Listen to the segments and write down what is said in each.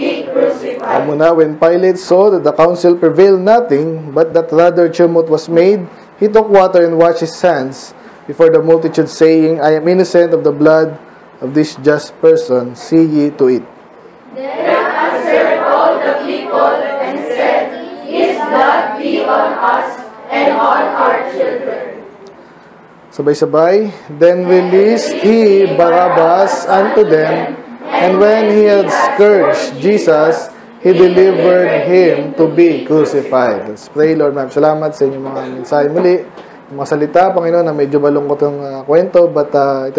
be crucified. When Pilate saw that the council prevailed nothing, but that rather tumult was made, he took water and washed his hands before the multitude, saying, I am innocent of the blood of this just person. See ye to it. Then answered all the people and said, His blood be on us and on our children. Sabay-sabay, then released he Barabbas unto them, and when he had scourged Jesus, he delivered him to be crucified. Let's pray. Lord, maraming salamat sa inyong mga mensahe muli. Yung mga salita, Panginoon, na medyo malungkot yung kwento, but ito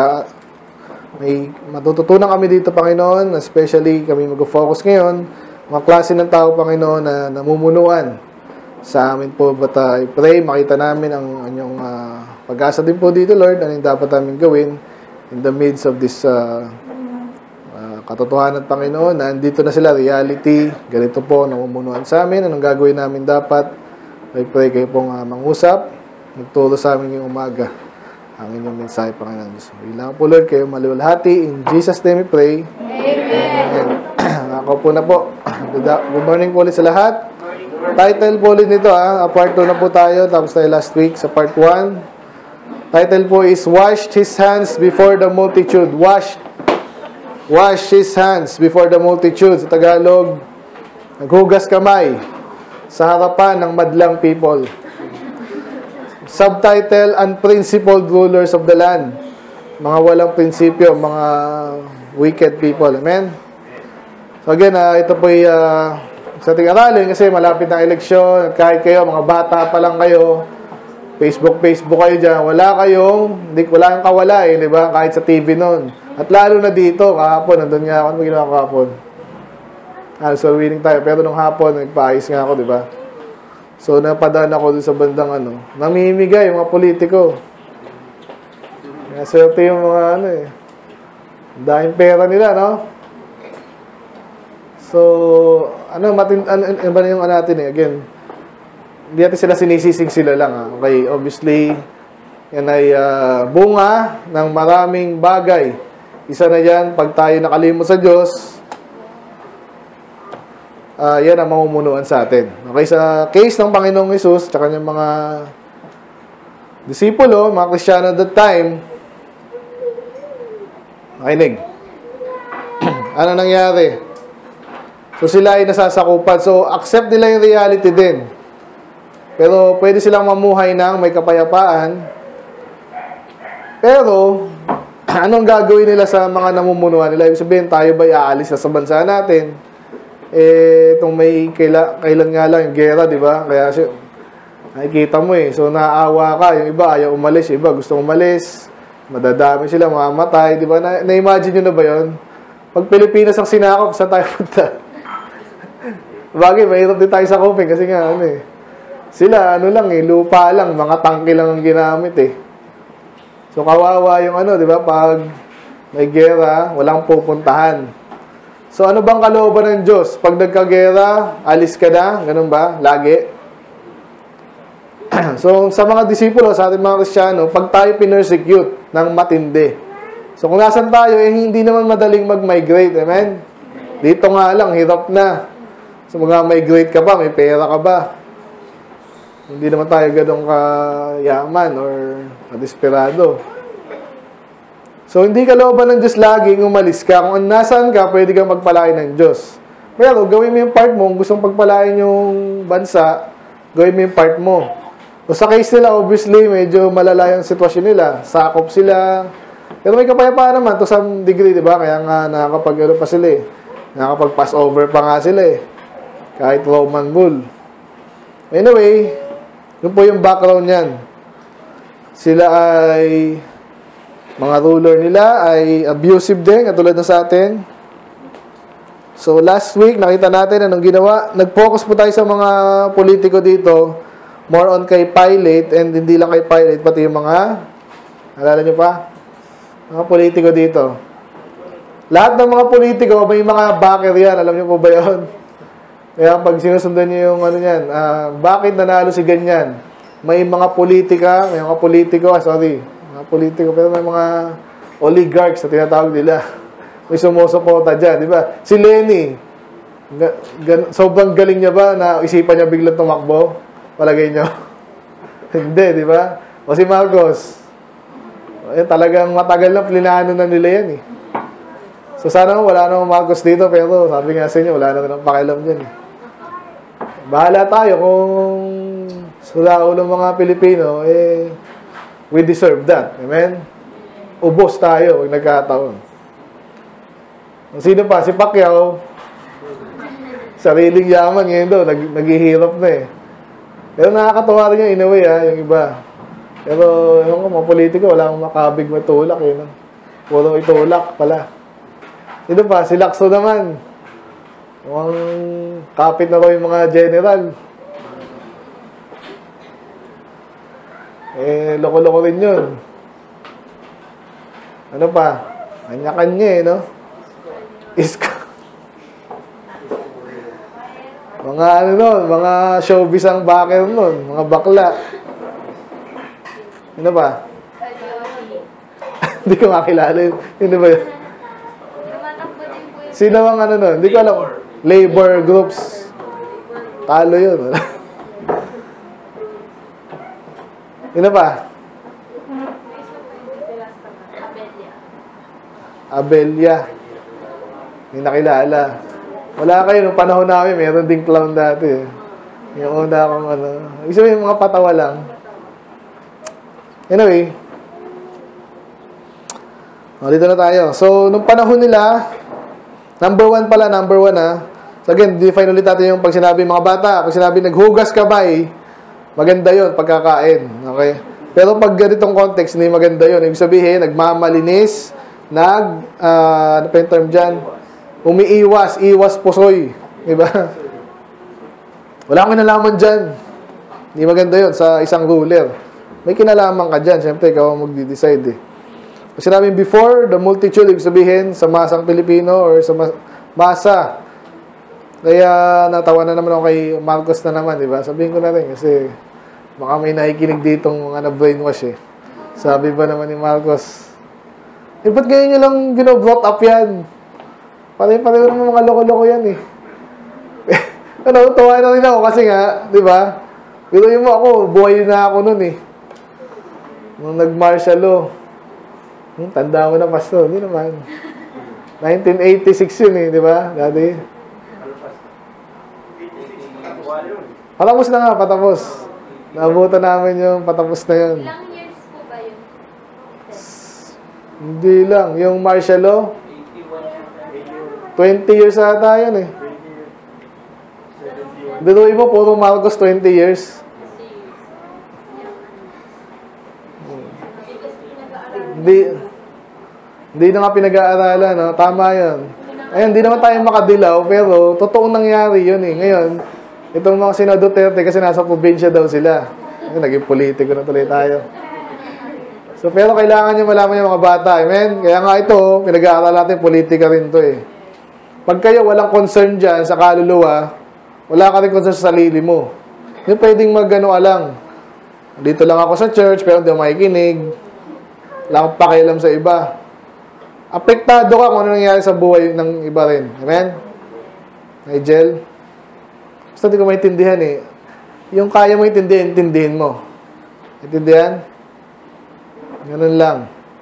may matututunan kami dito, Panginoon, especially kami mag-focus ngayon, mga klase ng tao, Panginoon, na namumunuan sa amin po. But I pray, makita namin ang inyong pag-asa din po dito, Lord, ano yung dapat namin gawin in the midst of this katotohanan, Panginoon, na andito na sila, reality, ganito po, namumunuan sa amin, anong gagawin namin dapat. I pray kayo pong mangusap, magturo sa amin yung umaga ang inyong mensahe, Panginoon Diyos. Bilang po, Lord, kayo maluwalhati. In Jesus' name we pray. Amen. Ako po na po. Good morning po ulit sa lahat. Title po ulit nito, part 2 na po tayo, tapos tayo last week sa part 1. Title po is, Washed His Hands Before the Multitude. Washed His hands before the multitude. Sa Tagalog, naghugas kamay sa harapan ng madlang people. Subtitle, Unprincipled Rulers of the Land. Mga walang prinsipyo, mga wicked people. Amen? So again, ito po sa ating aralin kasi malapit na eleksyon at kahit kayo, mga bata pa lang kayo, Facebook kayo dyan, wala kayong kawala di ba? Kahit sa TV noon. At lalo na dito, kahapon, nandun nga ako, ano ginawa ko kahapon? So winning tayo, pero nung hapon, nagpaayos nga ako, di ba? So, napadaan ako dun sa bandang namimigay yung mga politiko. Swerte yung mga dahil pera nila, no? So, ano ba yung natin again, hindi natin sila sinisisig sila lang, Okay, obviously, yan ay bunga ng maraming bagay. Isa na yan, pag tayo nakalimot sa Diyos, yan ang mamumunuan sa atin. Okay, sa case ng Panginoong Hesus, tsaka yung mga disipulo, mga Kristiyano at that time, makinig. Ano nangyari? So, sila ay nasasakupan. So, accept nila yung reality din. Pero, pwede silang mamuhay ng may kapayapaan. Pero, anong gagawin nila sa mga namumunuan nila? Ibig sabihin, tayo ba aalis na sa bansa natin? Itong may kailan nga lang yung gera, di ba? Kaya nakikita mo so naawa ka, yung iba ayaw umalis, yung iba gusto umalis, madadami sila, mamamatay, di ba? Na-imagine nyo na ba yun? Pag Pilipinas ang sinakop, saan tayo punta? Bagay, mahirap din tayo sa coping kasi nga, sila, lupa lang, mga tangke lang ang ginamit, So, kawawa yung di ba? Pag may gera, walang pupuntahan. So, ano bang kalooban ng Diyos? Pag nagkagera, alis ka na? Ganun ba? Lagi? So, sa mga disipulo, sa ating mga Kristiyano, pag tayo pinersecute ng matindi. So, kung nasan tayo, hindi naman madaling mag-migrate. Amen? Dito nga lang, hirap na. So, mag-migrate ka ba? May pera ka ba? Hindi naman tayo ganun kayaman or desperado. So, hindi kalooban ng Diyos laging umalis ka. Kung nasaan ka, pwede kang magpalain ng Diyos. Pero, gawin mo yung part mo. Kung gustong pagpalain yung bansa, gawin mo yung part mo. So, sa case nila, obviously, medyo malala yung sitwasyon nila. Sakop sila. Pero may kapayapaan naman to some degree, di ba? Kaya nga, nakakapag-ano pa sila Nakakapag-pass over pa nga sila Kahit Roman rule. Anyway, yun po yung background niyan. Sila ay mga ruler nila ay abusive din, katulad na sa atin. So, last week, nakita natin anong ginawa. Nag-focus po tayo sa mga politiko dito. More on kay Pilate, and hindi lang kay Pilate, pati yung mga, alala nyo pa? Mga politiko dito. Lahat ng mga politiko, may mga backer yan. Alam nyo po ba yun? Kaya pag sinusundan nyo yung bakit nanalo si ganyan? May mga politika, may mga politiko, politiko, pero may mga oligarchs na tinatawag nila. May sumusuporta dyan, di ba? Si Lenny, Sobrang galing niya ba na isipan niya biglang tumakbo? Palagay niyo? Hindi, di ba? O si Marcos, talagang matagal na plinano na nila yan eh. So sana wala namang Marcos dito, pero sabi nga sa inyo, wala naman ang pakialam dyan eh. Bahala tayo kung sa ulo mga Pilipino, we deserve that. Amen? Ubos tayo pag nagkataon. Sino pa? Si Pacquiao, sariling yaman ngayon daw, naghihirap na eh. Pero nakakatawa rin yung in a way, yung iba. Pero, yung mga politiko, wala akong makabig matulak eh. No? Puro itulak pala. Sino pa? Si Lacson naman. Mukhang kapit na raw yung mga general. Loko-loko rin yun. Ano pa? Kanya-kanya eh, no? Isko. Mga ano nun, mga showbiz ang backer nun, mga bakla. Ano ba? Hindi ko makilala yun. Hindi ba yun? Sino ang ano nun? Hindi ko alam. Labor groups. Talo yun. Sino pa? Abelia. Hindi nakilala. Wala kayo, nung panahon namin, meron ding clown dati. Yung una akong ano. Isa yung mga patawa lang. Anyway. Dito na tayo. So, nung panahon nila, number one So again, define ulit natin yung pag sinabi mga bata. Pag sinabi naghugas kamay, maganda yun, pagkakain. Okay? Pero pag ganitong context, hindi maganda yun. Ibig sabihin, nagmamalinis, ano pa yung term dyan? Umiiwas, iwas pusoy. Diba? Wala akong kinalaman dyan. Hindi maganda yun sa isang ruler. May kinalaman ka dyan. Siyempre, ikaw ang mag-decide eh. Kasi namin before, the multitude, ibig sabihin, sa masang Pilipino or sa masa. Kaya natawa na naman ako kay Marcos na naman, diba? Sabihin ko na rin kasi baka may nakikinig ditong mga na-brainwash eh. Sabi ba naman ni Marcos, ba't ganyan nyo lang binobrought up yan? Pare-pareho naman mga loko-loko yan eh. Tuwa na rin ako kasi nga, di ba? Biruin mo ako, buhay na ako nun eh. Nung nag-martial law. Tanda mo na, Pastor. Hindi naman. 1986 yun eh, di ba? Dati. Patapos na nga, patapos. Naabutan namin yung patapos na yun. Ilang years po ba yun? Hindi lang. Yung martial law, 20 years ata yun eh. Biruin mo, puro Marcos 20 years. Hindi na nga pinag-aaralan, no? Tama yun. Ayun, hindi naman tayo makadilaw, pero totoong nangyari yun eh. Ngayon, itong mga sina Duterte, kasi nasa probinsya daw sila. Ayun, naging politiko na tuloy tayo. So, pero kailangan nyo malaman yung mga bata. Amen? Kaya nga ito, pinag-aaralan natin, politika rin to eh. Pag kayo walang concern dyan sa kaluluwa, wala ka rin concern sa sarili mo. Hindi pwedeng mag-ano alang. Dito lang ako sa church, pero hindi ako makikinig. Wala akong pakialam sa iba. Apektado ka kung ano nangyayari sa buhay ng iba rin. Amen? Nigel? Basta hindi ko maintindihan eh. Yung kaya mo intindihin, intindihin mo. Intindihan? Ganun lang.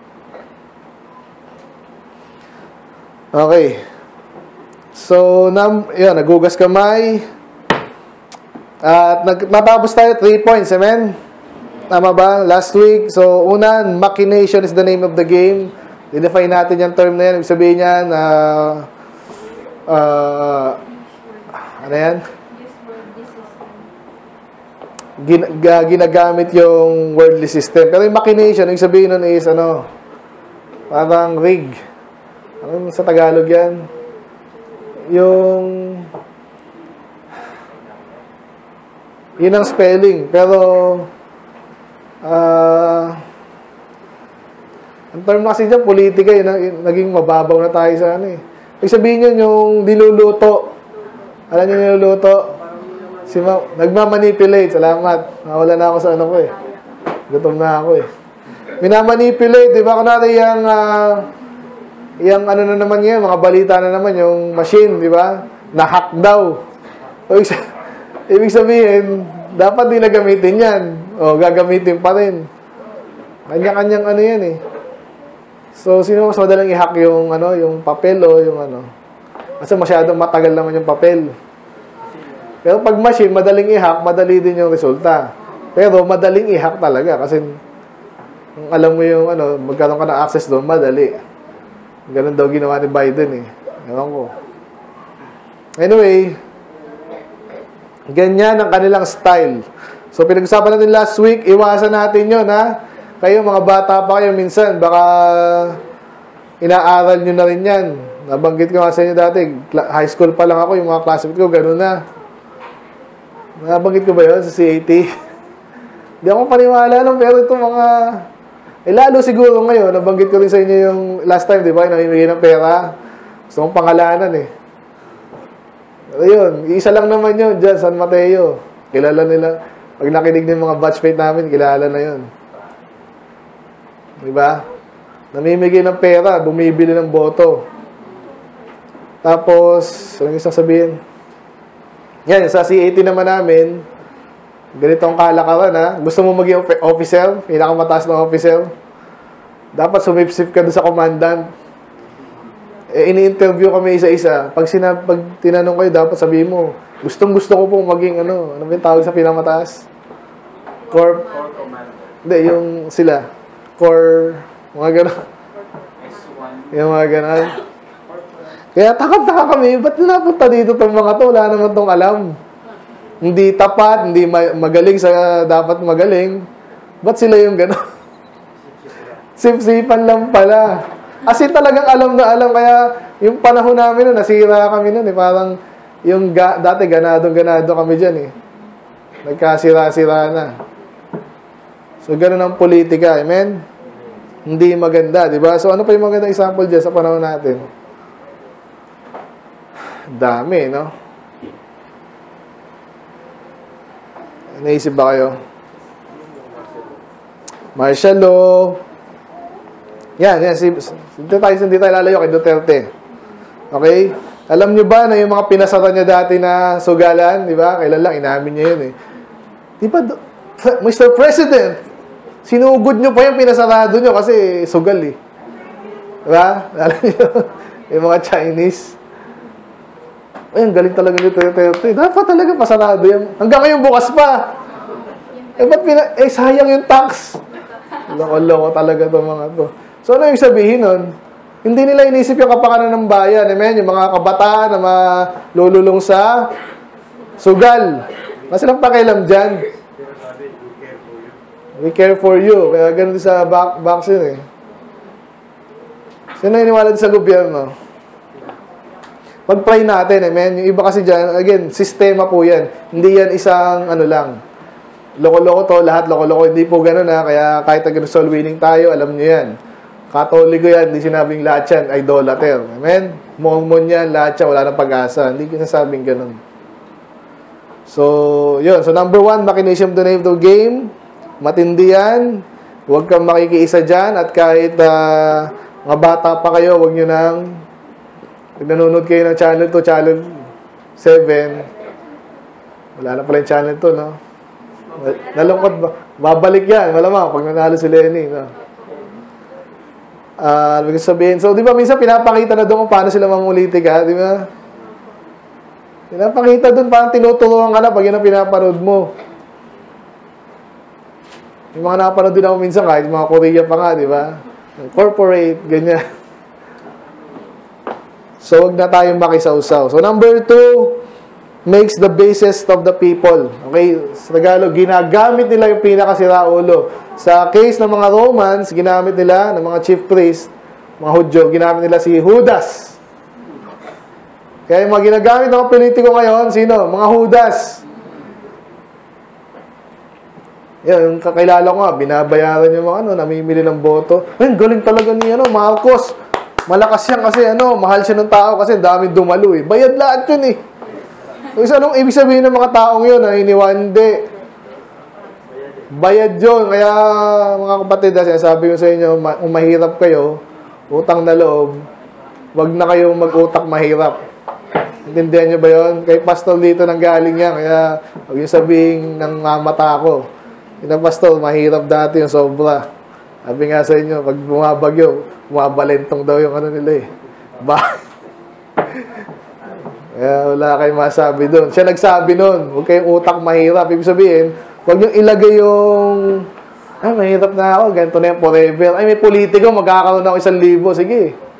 Okay. So, yun, nagugas kamay. At natapos tayo 3 points, amen? Tama ba? Last week. So, una, machination is the name of the game. I-define natin yung term na yan. Ibig sabihin yan, ano yan? Ginagamit yung worldly system. Pero yung machination, ibig sabihin nun is, parang rig. Ano sa Tagalog yan? Yun ang spelling. Pero, ang term kasi dyan, politika, naging mababaw na tayo sa ano eh. Ibig sabihin yun, yung diluluto. Alam niyo niluluto? Nagmamanipulate. Salamat. Nawala na ako sa ano ko eh. Gutom na ako eh. Minamanipulate, di ba? Kunwari yung ano na naman yan, mga balita na naman, yung machine, di ba? na-hack daw. Ibig sabihin, dapat di na gamitin yan. O, gagamitin pa rin. Kanya-kanyang ano yan eh. So, sino mas madalang i-hack yung, yung papel o yung Kasi masyadong matagal naman yung papel. Pero pag machine, madaling i-hack, madali din yung resulta. Pero madaling i-hack talaga kasi kung alam mo yung magkaroon ka ng access doon, madali. Ganun daw ginawa ni Biden eh. Ewan ko. Anyway, ganyan ang kanilang style. So, pinag-usapan natin last week, iwasan natin yun, ha? Kayo, mga bata pa kayo, minsan, baka inaaral nyo na rin yan. Nabanggit ko nga sa inyo dati, high school pa lang ako, yung mga classmates ko, ganun na. Nabanggit ko ba yun sa CAT? Hindi ako paniwala lang, pero itong mga... lalo siguro ngayon, nabanggit ko rin sa inyo yung last time, di ba? Namimigay ng pera. Gusto kong pangalanan eh. Pero yun, isa lang naman yun dyan, San Mateo. Kilala nila. Pag nakinig ng mga batchmate namin, kilala na yun. Diba? Namimigay ng pera, bumibili ng boto. Tapos, anong isang sabihin? Yan, sa CAT naman namin, ganitong kalakaran ha. Gusto mo maging officer, pinakamataas na officer, dapat sumipsip ka doon sa commandant. Ini-interview kami isa-isa. Pag tinanong kayo, dapat sabihin mo, gustong-gusto ko pong maging ano ba yung tawag sa pinamataas? Corp? Hindi, yung sila. Core, mga gano'n. Yung mga gano'n. Kaya takot-taka kami, ba't napunta dito itong mga to? Wala naman itong alam. Hindi tapat, hindi magaling sa dapat magaling. Ba't sila yung gano'n? Sip-sipan lang pala. As in talagang alam na alam. Kaya yung panahon namin nun, nasira kami nun eh. Parang yung dati ganado kami dyan eh. Nagkasira-sira na. So ganun ang politika. Amen? Hindi maganda, di ba? So ano pa yung magandang example dyan sa panahon natin? Dami, no? Naisip ba kayo? Martial law. Yan. Hindi tayo lalayo kay Duterte. Okay? Alam nyo ba na yung mga pinasara niya dati na sugalan, di ba? Kailan lang, inamin niya yun eh. Di ba, Mr. President, sinugod nyo pa yung pinasarado nyo kasi sugal eh. Di ba? Alam nyo, yung mga Chinese. Ay, ang galing talaga ni Duterte. Dapat talaga pasarado yan. Hanggang ngayon bukas pa. Ba't sayang yung tax. Loko-loko talaga itong mga to. So, ano yung sabihin nun? Hindi nila inisip yung kapakanan ng bayan. Amen? Yung mga kabataan na malululong sa sugal. Mas silang pakialam dyan. We care for you. Kaya ganun sa vaccine eh. Sino iniwala sa gobyerno? Pag-pray natin, amen? Yung iba kasi dyan, again, sistema po yan. Hindi yan isang lang. Loko-loko to, lahat loko-loko. Hindi po ganun ha. Kaya kahit nag-soul winning tayo, alam nyo yan. Katoliko yan, hindi sinabing lahat yan, idolater. Amen? Momon yan, lahat yan, wala nang pag-asa. Hindi sinasabing ganun. So, yun. So, number 1, machination of the name of game. Matindi yan. Huwag kang makikiisa dyan. At kahit mga bata pa kayo, huwag nyo nang pag nanonood kayo ng channel 2, channel 7. Wala na pala yung channel 2, no? Nalungkot ba? Babalik yan. Malamang pag nanalo si Lenny, no? Sabihin. So, di ba, minsan pinapakita na doon kung paano sila mangulitika, di ba? Pinapakita doon, parang tinuturuan ka na pag yun ang pinapanood mo. Yung mga napanood din ako minsan, kahit mga Korea pa nga, di ba? Corporate, ganyan. So, wag na tayong makisawsaw. So, number 2, makes the basest of the people. Okay? Sa Tagalog, ginagamit nila yung pinakasiraulo. Sa case ng mga Romans, ginamit nila, ng mga chief priest, mga Hudyo, ginamit nila si Judas. Kaya yung mga ginagamit ng mga politiko ngayon, sino? Mga Judas. Yan, yung kakilala ko nga, binabayaran yung mga namimili ng boto. Ay, galing talaga ni Marcos. Malakas yan kasi mahal siya ng tao kasi daming dumalo eh. Bayad lahat yun eh. So, anong ibig sabihin ng mga taong yun? Hindi. Bayad yun. Kaya, mga kapatid, sabi ko sa inyo, kung mahirap kayo, utang na loob, wag na kayong mag-utak mahirap. Intindihan nyo ba yun? Kay pastor dito nang galing yan. Kaya huwag yung sabihin ng mamata ko. Yung pastor, mahirap dati yung sobra. Sabi nga sa inyo, pag bumabagyo, bumabalentong daw yung ano nila eh. Kaya wala kayong masabi doon. Siya nagsabi noon, huwag kayong utak mahirap. Ibig sabihin, huwag nyo ilagay yung, mahirap na ako, ganito na yung forever. Ay, may politiko, magkakaroon ako 1,000. Sige.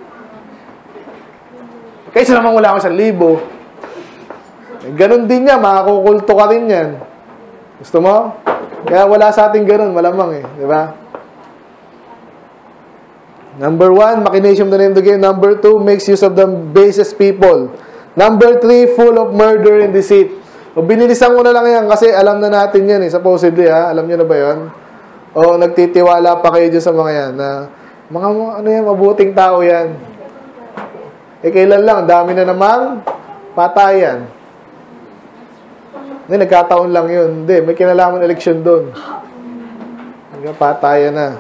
Kaysa naman wala ako 1,000. Ganon din niya, makakukulto ka rin yan. Gusto mo? Kaya wala sa ating ganon, malamang eh. Di ba? Number 1, machination of the name of the game. Number 2, makes use of the basest people. Number 3, full of murder and deceit. O, binilisan ko na lang yan kasi alam na natin yan eh, supposedly ha. Alam nyo na ba yan? O, nagtitiwala pa kayo dyan sa mga yan na, mga ano yan, mabuting tao yan. Eh, kailan lang, dami na namang patayan. Hindi, nagkataon lang yun. Hindi, may kinalaman eleksyon doon. Patayan na.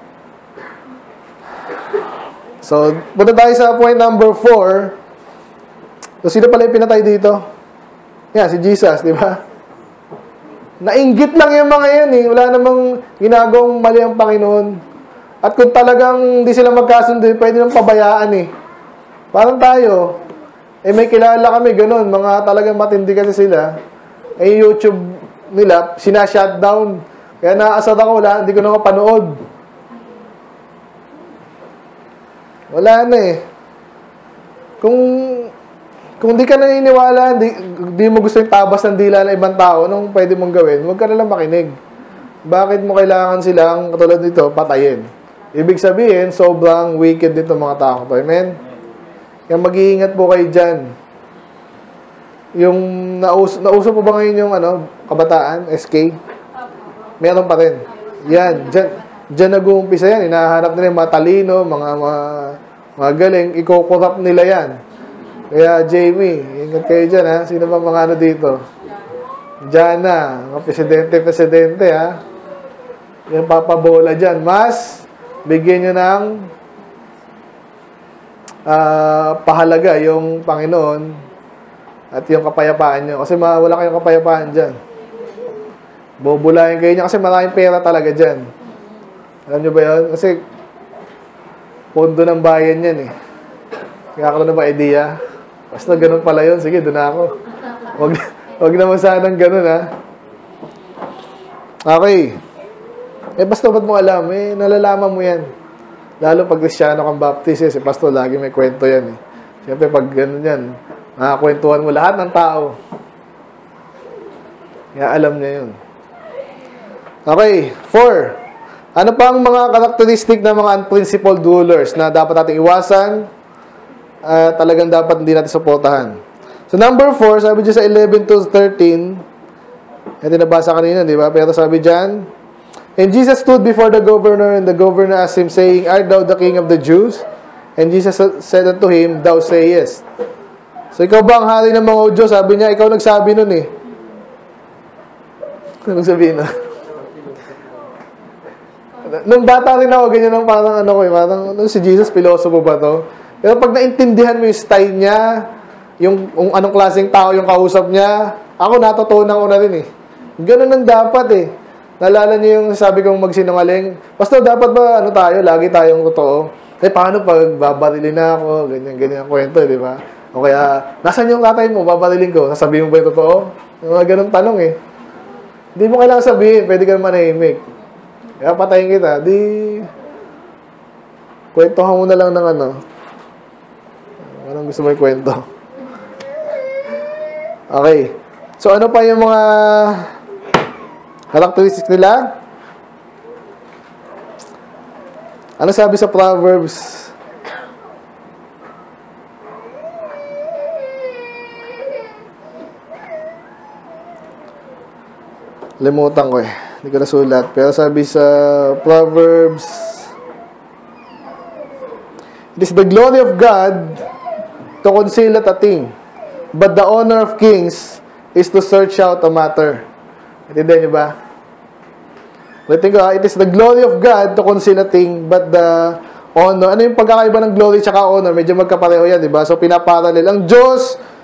So, punta tayo sa point number 4. So, sino pala yung pinatay dito? Yan, si Jesus, di ba? Nainggit lang yung mga yan eh. Wala namang ginagawang mali ang Panginoon. At kung talagang hindi sila magkasundo, pwede nang pabayaan eh. Parang tayo, eh may kilala kami, ganun. Mga talagang matindi kasi sila. Eh YouTube nila, sina-shutdown. Kaya naasad ako, hindi ko na mapanood. Wala na eh. Kung di ka naniniwala, di mo gusto yung tabas ng dila ng ibang tao, anong pwede mong gawin? Huwag ka na lang makinig. Bakit mo kailangan silang, katulad nito, patayin? Ibig sabihin, sobrang wicked dito mga tao. Amen? Kaya mag-iingat po kayo dyan. Yung nauso po ba ngayon yung kabataan, SK? Meron pa rin. Yan, dyan nag-uumpisa yan. Hinahanap nila yung mga talino, mga galing. Iko-corrupt nila yan. Kaya, Jamie, ingat kayo dyan, ha? Sino ba mga dito? Dyan na. Mga presidente, ha? Yung papabola dyan. Mas, bigyan nyo ng pahalaga yung Panginoon at yung kapayapaan nyo. Kasi wala kayong kapayapaan dyan. Bubulayin kayo niya kasi maraming pera talaga dyan. Alam nyo ba yun? Kasi pondo ng bayan yan eh. Kaya ako na ba idea? Basta ganun pala yun. Sige, doon ako. Wag naman sanang ganun ha. Okay. Eh basta ba't mo alam? Eh nalalaman mo yan. Lalo pag Kristyano kang Baptist si pastor lagi may kwento yan eh. Siyempre pag ganun yan, nakakwentuhan mo lahat ng tao. Kaya alam niya yun. Okay, 4. Ano pa ang mga karakteristik ng mga unprincipled rulers na dapat nating iwasan? Talagang dapat hindi natin suportahan. So number 4, sabi dyan sa 11 to 13, ito nabasa kanina, di ba? Pero sabi dyan, and Jesus stood before the governor, and the governor asked him, saying, Art thou the king of the Jews? And Jesus said unto him, Thou sayest. So ikaw ba ang hari ng mga Hudyo? Sabi niya, ikaw nagsabi nun eh. Anong sabihin na? Nung bata rin ako, ganyan ang parang parang si Jesus, pilosopo ba to? Pero pag naintindihan mo yung style niya, yung anong klaseng tao yung kausap niya, ako natutunan ko na rin eh. Ganun ang dapat eh. Naalala niyo yung sabi kong magsinungaling? Pastor, dapat ba tayo, lagi tayong totoo? Eh, paano pag babarilin na ako? Ganyan ang kwento, di ba? O kaya, nasan yung tatay mo? Babarilin ko. Sasabihin mo ba yung totoo? Yung mga ganun tanong eh. Hindi mo kailangan sabihin, pwede ka naman manahimik. Kaya patayin kita, kwentohan mo na lang ng anong gusto mo ikwento. Okay. So, ano pa yung mga characteristics nila? Ano sabi sa Proverbs? Limutan ko eh. Hindi ko nasulat. Pero sabi sa Proverbs, it is the glory of God to conceal a thing, but the honor of kings is to search out a matter. Intindihan niyo ba? Ulitin ko, it is the glory of God to conceal a thing, but the honor. Ano yung pagkakaiba ng glory at honor? Medyo magkapareho yan, di ba? So, pinaparallel. Ang Diyos,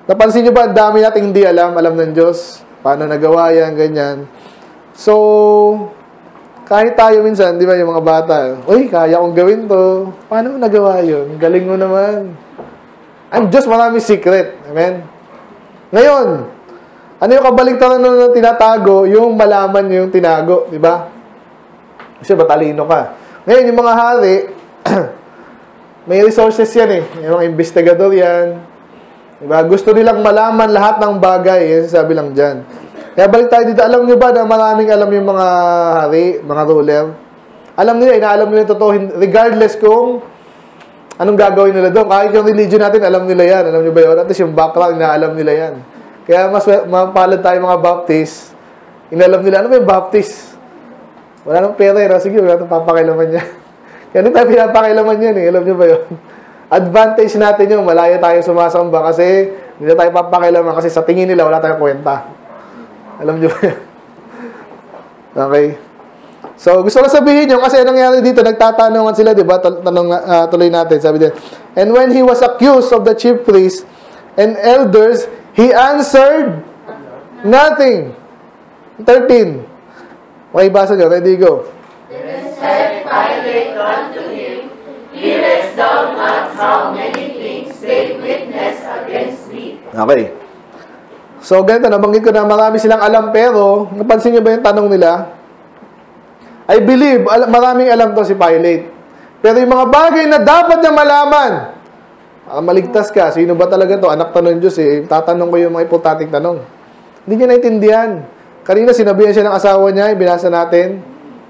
Napansin nyo ba, ang dami nating hindi alam ng Diyos. Paano nagawa yan, ganyan. So, kahit tayo minsan, di ba, yung mga bata, uy, kaya kong gawin to. Paano mo nagawa yun? Galing mo naman. Ang Diyos, maraming secret. Amen? Ngayon, ano yung kabaligtaran na tinatago? Yung malaman yung tinago, di ba? Kasi matalino ka. Ngayon, yung mga hari, may resources yan eh. Yung mga investigador yan. Diba? Gusto nilang malaman lahat ng bagay. Yan sabi lang dyan. Kaya balik tayo dito. Alam niyo ba na maraming alam yung mga hari, mga ruler? Alam nila, inaalam nila yung totoo. Regardless kung anong gagawin nila doon. Kahit yung religion natin, alam nila yan. Alam niyo ba yun? At least yung background, inaalam nila yan. Kaya mas mapalad tayo mga Baptist. Inalam nila, ano ba yung Baptist? Wala nang pera eh. Sige, wala nang papakilaman niya. Kaya hindi tayo pinapakilaman yan eh. Alam niyo ba yun? Advantage natin yung malaya tayo sumasamba kasi hindi na tayo papakilaman kasi sa tingin nila wala tayong kwenta. Alam niyo ba yan? Okay. So, gusto ko sabihin nyo kasi nangyari dito, nagtatanungan sila, di ba? Tuloy natin, sabi din. And when he was accused of the chief priests and elders, he answered nothing. 13. Okay, basa nyo. Ready, go. Then said Pilate unto him, Hearest thou not how many things they witness against thee? Okay. So, ganito, nabanggit ko na marami silang alam, pero, napansin nyo ba yung tanong nila? I believe, maraming alam to si Pilate. Pero yung mga bagay na dapat niya malaman, maligtas ka, sino ba talaga to? Anak tanong Diyos eh. Tatanong ko yung mga ipotating tanong. Hindi niya naintindihan. Kanina, sinabihan siya ng asawa niya, binasa natin.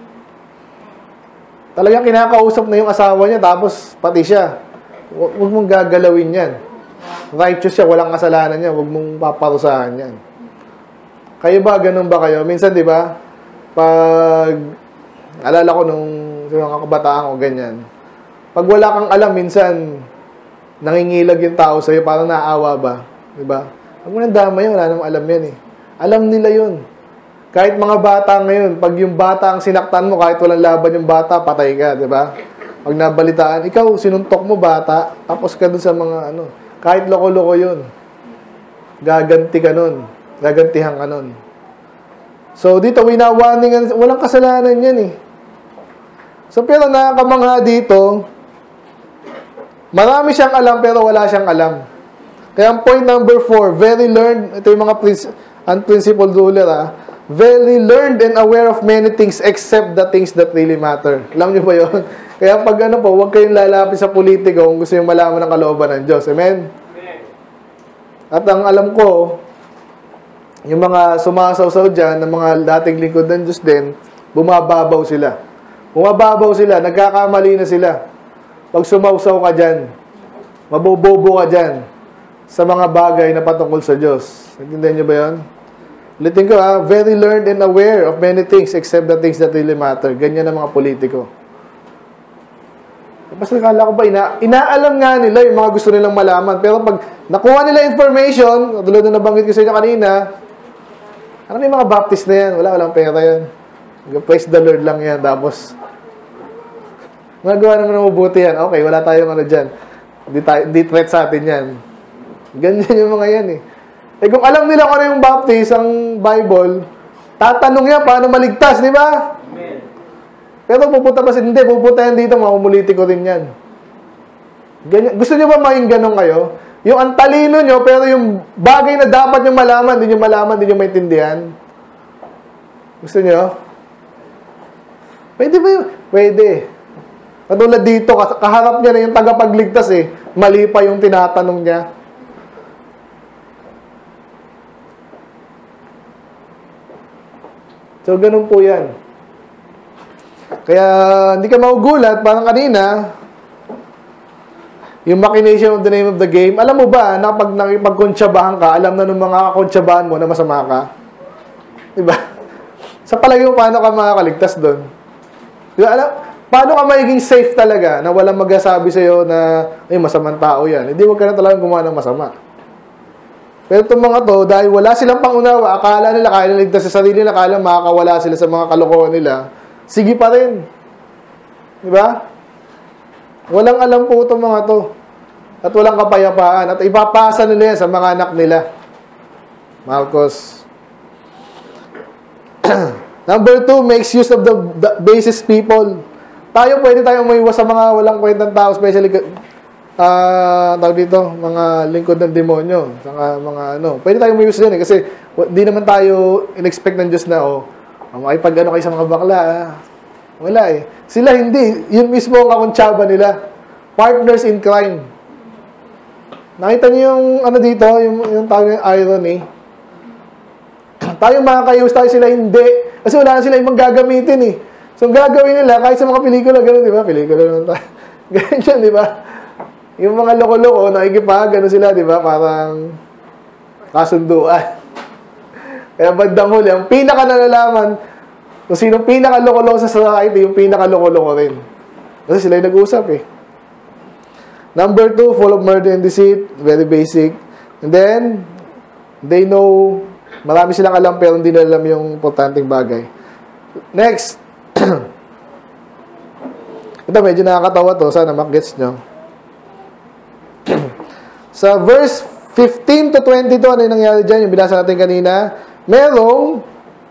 Talagang kinakausap na yung asawa niya, tapos pati siya. Huwag mong gagalawin yan. Righteous siya, walang kasalanan niya. Huwag mong paparusahan yan. Kayo ba, ganun ba kayo? Minsan, di ba, pag, alala ko nung mga kabataan ko, ganyan. Pag wala kang alam, minsan, nangingilag yung tao sa'yo, parang naawa ba? Di ba? Huwag mo nang damay, wala namang alam yan eh. Alam nila yun. Kahit mga bata ngayon, pag yung bata ang sinaktan mo, kahit walang laban yung bata, patay ka, di ba? Pag nabalitaan, ikaw, sinuntok mo bata, tapos ka dun sa mga ano, kahit loko-loko yun, gaganti ka nun, gagantihan ka nun. So, dito, winawarningan, walang kasalanan yan eh. So, pero nakakamangha dito, marami siyang alam, pero wala siyang alam. Kaya ang point number 4, very learned, ito yung mga unprincipled ruler very learned and aware of many things except the things that really matter. Alam niyo ba yun? Kaya pag ano po, huwag kayong lalapit sa politiko kung gusto yung malaman ng kalooban ng Diyos. Amen? At ang alam ko, yung mga sumasaw-saw dyan, ng mga dating lingkod ng Diyos din, bumababaw sila. Bumababaw sila, nagkakamali na sila. Pag sumawsaw ka dyan, mabobobo ka dyan sa mga bagay na patungkol sa Diyos. Naintindihan niyo ba yun? Ulitin ko very learned and aware of many things except the things that really matter. Ganyan ang mga politiko. Basta kala ko ba, inaalam nga nila yung mga gusto nilang malaman. Pero pag nakuha nila information, tulad na nabanggit ko sa inyo kanina, ano yung mga Baptist na yan? Walang pera yan. Praise the Lord lang yan. Tapos, magawa naman ng mabuti yan. Okay, wala tayong ano dyan. Hindi threat sa atin yan. Ganyan yung mga yan eh. Eh kung alam nila kung ano yung Baptist, ang Bible, tatanong yan paano maligtas, di ba? Amen. Pero pupunta pa hindi, pupunta yan dito, mamumulitiko rin yan. Ganyan. Gusto nyo ba maging ganun kayo? Yung ang talino nyo, pero yung bagay na dapat nyo malaman, hindi nyo malaman, hindi nyo maintindihan. Gusto nyo? Pwede ba yun? Pwede. Katulad dito, kaharap niya na yung tagapagligtas eh. Mali pa yung tinatanong niya. So, ganun po yan. Kaya, hindi ka magugulat, parang kanina, yung machination of the name of the game, alam mo ba, na pag nakipagkuntsabahan ka, alam na ng mga kakuntsabahan mo na masama ka? Diba? Sa palagi mo, paano ka makakaligtas doon? Diba, paano ka magiging safe talaga na walang magsasabi sa'yo na, ay, masamang tao yan. Hindi, huwag ka na talagang gumawa ng masama. Pero itong mga to, dahil wala silang pangunawa, akala nila kaya naligtas sa sarili nila, akala makakawala sila sa mga kalokohan nila, sige pa rin. Diba? Walang alam po itong mga to. at walang kapayapaan. At ipapasa nila yan sa mga anak nila. Marcos. Number 2, makes use of the basest people. Tayo, pwede tayong umiwas sa mga walang kwentang tao, especially tawag dito, mga lingkod ng demonyo, saka mga ano. Pwede tayong umiwas dyan kasi di naman tayo in-expect ng Diyos na, makipag ano kayo sa mga bakla, wala eh. Sila hindi. Yun mismo ang kakuntsaba nila. Partners in crime. Nakita niyo yung ano dito, yung tawag ng irony. Tayo makakayos, tayo sila hindi. Kasi wala na sila yung gagamitin eh. So, ang gagawin nila, kahit sa mga pelikula, gano'n, di ba? Pelikula naman tayo. Ganyan yun, di ba? Yung mga loko-loko, nakikipag, gano'n sila, di ba? Parang kasunduan. Kaya bandang huli, ang pinaka-nalalaman, kung sino pinaka-loko-loko sa society, yung pinaka-loko-loko rin. Kasi sila yung nag-usap eh. Number 2, full of murder and deceit. Very basic. And then, they know, marami silang alam pero hindi nila alam yung importanteng bagay. Next. Ito, medyo nakakatawa to. Sana makgets nyo. Sa verse 15 to 22, ano yung nangyari dyan? Yung binasa natin kanina. Merong,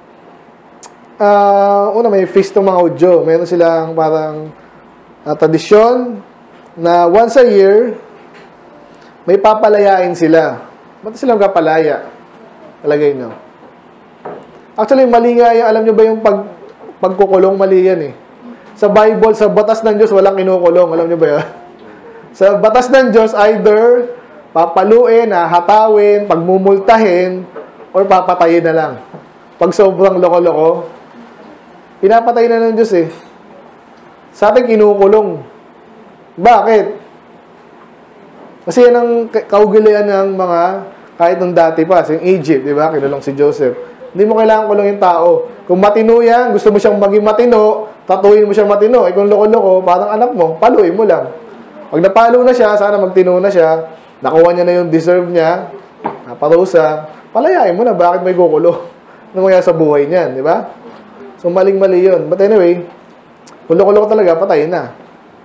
may feast ng mga Hudyo. Meron silang parang tradisyon na once a year, may papalayain sila. Ba't silang kapalaya? Talagay nyo. Actually, mali nga yung, alam nyo ba yung pagkukulong, mali yan eh. Sa Bible, sa batas ng Diyos, walang kinukulong. Alam nyo ba yan? Sa batas ng Diyos, either papaluin, hatawin, pagmumultahin, or papatayin na lang. Pag sobrang loko-loko, pinapatay na ng Diyos eh. Sa atin, kinukulong. Bakit? Kasi yan ang kaugalian ng mga, kahit nung dati pa, yung Egypt, di ba? Kinulong si Joseph. Hindi mo kailangan kulong yung tao. Kung matino yan, gusto mo siyang maging matino, tatuhin mo siyang matino. Kung loko-loko, parang anak mo, paluin mo lang. Pag napalo na siya, sana magtino na siya, nakuha niya na yung deserve niya, naparusa, palayain mo na, bakit may kukulo? Ano mangyari sa buhay niyan, di ba? So, maling-mali yun. But anyway, kung loko-loko talaga, patayin na.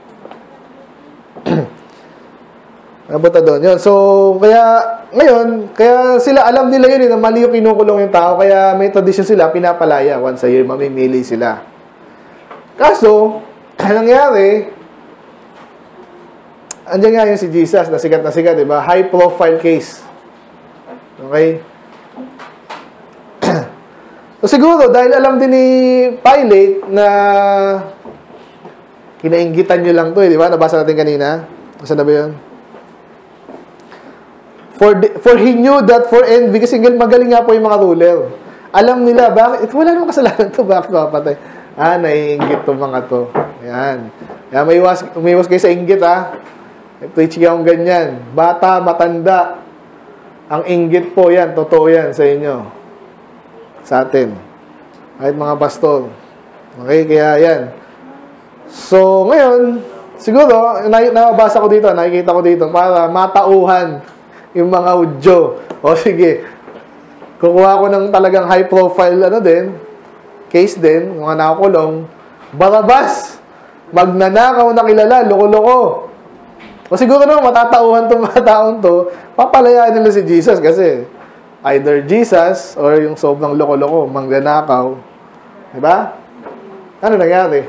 Napunta doon. Yun. So, ngayon, kaya sila, alam nila yun, na mali yung kinukulong yung tao, kaya may tradisyon sila, pinapalaya. Once a year, mamimili sila. Kaso, nangyari, andyan nga yung si Jesus, na sigat, di ba? High profile case. Okay? So, siguro, dahil alam din ni Pilate na kinainggitan nyo lang to, di ba? Nabasa natin kanina. Kasi na ba yun? For he knew that for envy, kasi magaling nga po yung mga ruler. Alam nila, bakit? Wala namang kasalanan to, bakit mapatay? Naiinggit to mga to. Ayan. Kaya umiwas kayo sa inggit, ha? Preach yung ganyan. Bata, matanda. Ang inggit po yan, totoo yan sa inyo. Sa atin. Kahit mga pastor. Okay, kaya yan. So, ngayon, siguro, nabasa ko dito, nakikita ko dito, para matauhan yung mga Hudyo. O sige, kukuha ko ng talagang high profile, case din, mga nakakulong, Barabas, magnanakaw na kilala, loko-loko. O siguro naman, matatauhan itong mga taon to, papalayaan nila si Jesus kasi either Jesus or yung sobrang loko-loko, magnanakaw. Diba? Ano nangyari?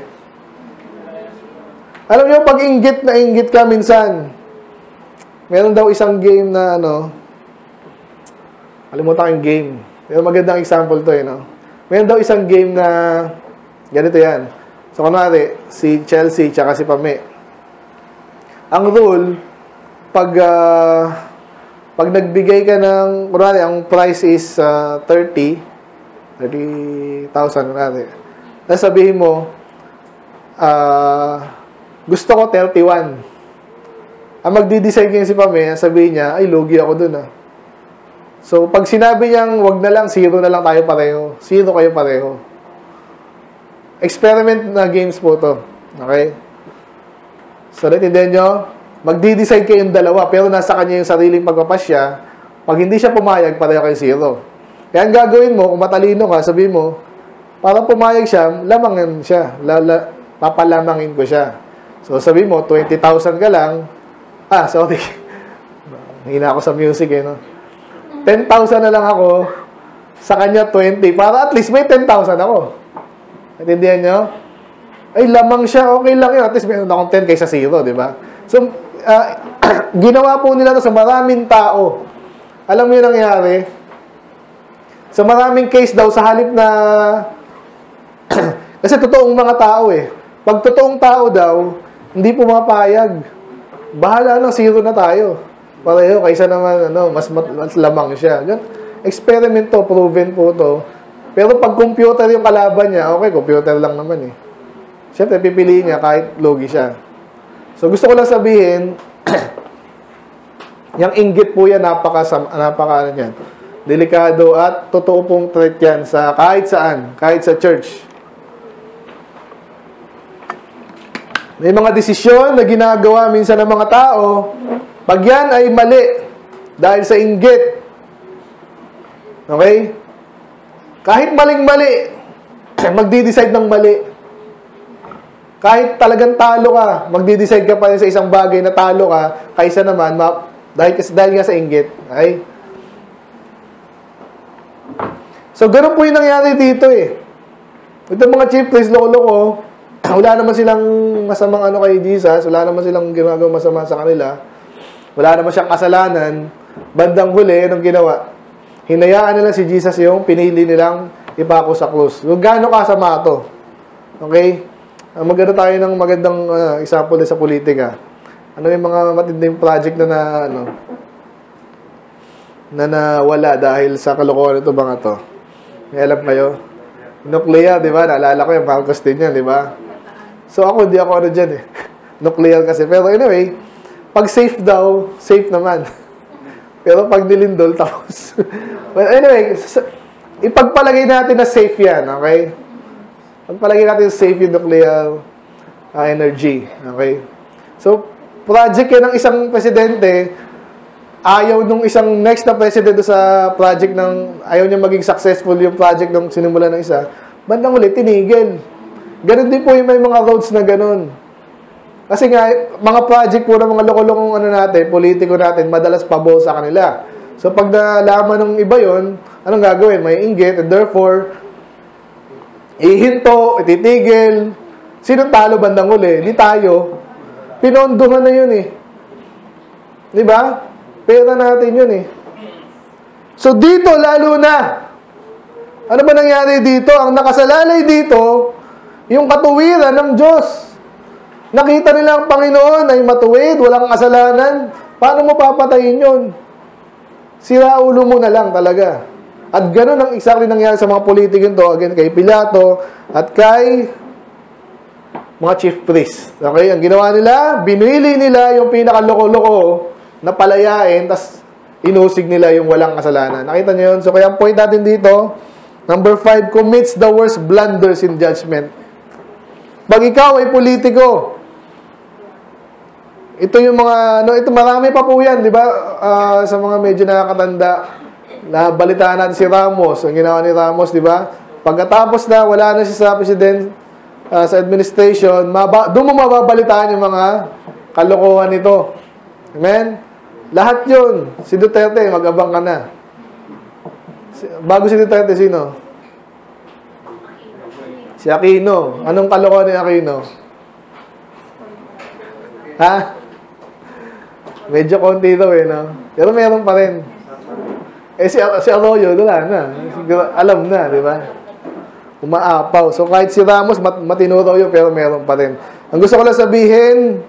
Alam niyo, pag inggit na inggit ka minsan, meron daw isang game na kalimutan yung game. Pero magandang example to Meron daw isang game na ganito yan. So, kunwari, si Chelsea tsaka si Pame. Ang rule, pag nagbigay ka ng, kunwari, ang price is 30,000, kunwari. Tapos sabihin mo, gusto ko 31. Ang magdi-decide niya si Pame, sabihin niya, ay, lugi ako dun So, pag sinabi niyang, wag na lang, 0 na lang tayo pareho. 0 kayo pareho. Experiment na games po to. Okay? So, natindihan nyo? Magdi-decide kayong dalawa, pero nasa kanya yung sariling pagpapasya. Pag hindi siya pumayag, pareho kayo 0. Kaya ang gagawin mo, kung matalino ka, sabihin mo, para pumayag siya, lamangin siya. Papalamangin ko siya. So, sabihin mo, 20,000 ka lang. Sorry. Hina ako sa music no. 10,000 na lang ako, sa kanya 20, para at least may 10,000 ako. Naintindihan nyo? Ay, lamang siya, okay lang yun. At least meron akong 10 kaysa 0, di ba? So, ginawa po nila to sa maraming tao. Alam mo yung nangyari? Sa maraming case daw, sa halip na... kasi totoong mga tao Pag totoong tao daw, hindi pumapayag. Bahala na, 0 na tayo. Pareho, kaysa naman, mas lamang siya. Experiment to, proven po to. Pero pag computer yung kalaban niya, okay, computer lang naman Siyempre, pipiliin niya kahit logi siya. So, gusto ko lang sabihin, yung inggit po yan, napaka yan. Delikado at totoo pong threat yan sa kahit saan, kahit sa church. May mga desisyon na ginagawa minsan ng mga tao, pag yan ay mali, dahil sa inggit. Okay? Kahit maling-mali, magdi-decide ng mali. Kahit talagang talo ka, magdi-decide ka pa rin sa isang bagay na talo ka, kaysa naman, dahil nga sa inggit. Okay? So, ganun po yung nangyari dito Ito mga chief priests, loko-loko, wala naman silang masamang kay Jesus, wala naman silang ginagawa masama sa kanila, wala naman siyang kasalanan. Bandang huli, anong ginawa? Hinayaan nila si Jesus yung pinili nilang ipako sa krus. Kung gaano kasama ito. Okay? Maganda tayo ng magandang example sa politika. Ano yung mga matinding project na nawala dahil sa kalokohan ito mga to? May alam kayo? Nuclear, di ba? Naalala ko yung Marcos din yan, di ba? So ako, hindi ako dyan Nuclear kasi. Pero anyway, pag safe daw, safe naman. Pero pag nilindol, tapos. Well, anyway, ipagpalagay natin na safe yan, okay? Pagpalagay natin safe yung nuclear energy, okay? So, project yan ng isang presidente, ayaw nung isang next na presidente sa project ayaw niya maging successful yung project nung sinimula ng isa, bandang ulit, tinigil. Ganon din po yung may mga roads na ganon. Kasi nga, mga project po ng mga loko-lokong natin, politiko natin, madalas pabol sa kanila. So, pag nalaman ng iba yon, anong gagawin? May inggit, and therefore, ihinto, ititigil. Sinong talo bandang uli? Di tayo. Pinondohan na yun Di ba? Pera natin yun So, dito, lalo na. Ano ba nangyari dito? Ang nakasalalay dito, yung katuwiran ng Diyos. Nakita nila ang Panginoon ay matuwid, walang kasalanan. Paano mo papatayin yun? Sira ulo mo na lang talaga. At gano'n ang exactly nangyari sa mga politikong to, again, kay Pilato at kay mga chief priests. Okay? Ang ginawa nila, binili nila yung pinakaloko-loko na palayain, tas inusig nila yung walang kasalanan. Nakita niyo yun? So, kaya ang point natin dito, number 5, commits the worst blunders in judgment. Pag ikaw ay politiko, ito yung mga, ito marami pa po yan, di ba? Sa mga medyo nakakatanda, nabalitaan natin si Ramos, ang ginawa ni Ramos, di ba? Pagkatapos na, wala na siya sa president, sa administration, doon mo mababalitaan yung mga kalokohan nito. Amen? Lahat yun. Si Duterte, mag-abang ka na. Bago si Duterte, sino? Si Aquino. Anong kalokohan ni Aquino? Ha? Medyo konti daw no? Pero meron pa rin. Si Arroyo, wala na. Alam na, di ba? Umaapaw. So, kahit si Ramos, matino raw yun, pero meron pa rin. Ang gusto ko lang sabihin,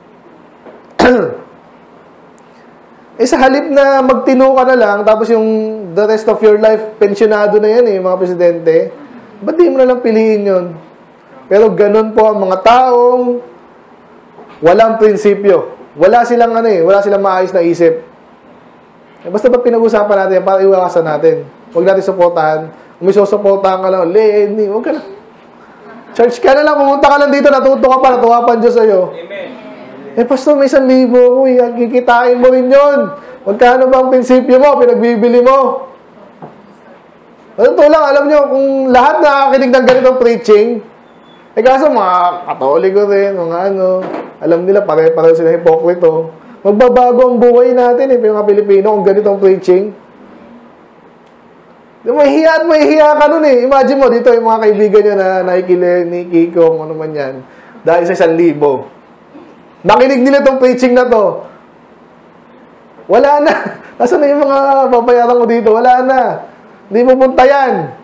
sa halip na magtino ka na lang, tapos yung the rest of your life, pensionado na yan mga presidente, ba't di mo na lang piliin yun? Pero ganun po ang mga taong walang prinsipyo. Wala silang wala silang maayos na isip. Basta ba pinag-usapan natin para iwasan natin? Huwag natin suportahan. Kung may susuportahan ka lang, huwag ka na. Church ka na lang, pumunta ka lang dito, natuto ka pa, natuwapan Diyos sa'yo. Amen. Pastor, may 1,000 ko, kikitain mo rin yun. Magkano ba ang prinsipyo mo, pinagbibili mo? Ito lang, alam nyo, kung lahat nakakinig ng ganitong preaching, kaso mga katoliko rin, mga alam nila, pare-pareho sila hipokrito. Magbabago ang buhay natin eh, mga Pilipino, kung ganitong preaching. Mahihiya at mahihiya ka nun eh. Imagine mo, dito yung mga kaibigan nyo na nakikinig, ni Kiko, ano man yan, dahil sa 1,000. Nakinig nila itong preaching na to. Wala na. Nasaan na yung mga babayaran ko dito? Wala na. Hindi pupunta yan.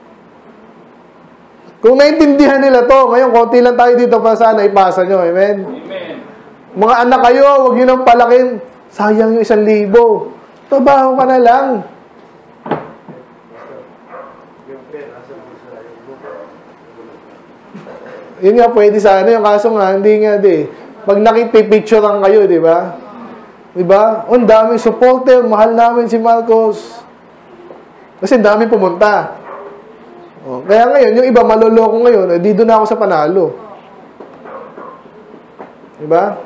Kung naintindihan nila to, ngayon, konti lang tayo dito para sana ipasa nyo. Amen? Amen. Mga anak kayo, huwag nyo nang palakin. Sayang yung 1,000. Trabaho ka na lang. Yun nga, pwede sana. Yung kaso nga, hindi nga di. Pag nakipipicturean kayo, di ba? Di ba? Ang daming supporter, mahal namin si Marcos. Kasi daming pumunta. O, kaya ngayon, yung iba maloloko ngayon, di doon ako sa panalo. Di ba?